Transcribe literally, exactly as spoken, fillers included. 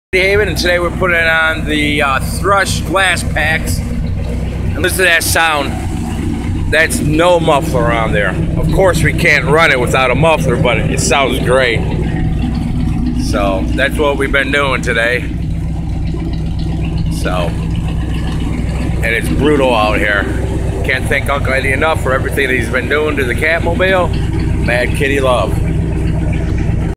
Haven, and today we're putting on the uh, Thrush glass packs. And listen to that sound. That's no muffler on there. Of course we can't run it without a muffler, but it sounds great. So that's what we've been doing today. So, and it's brutal out here. Can't thank Uncle Eddie enough for everything that he's been doing to the Catmobile. Mad Kitty love.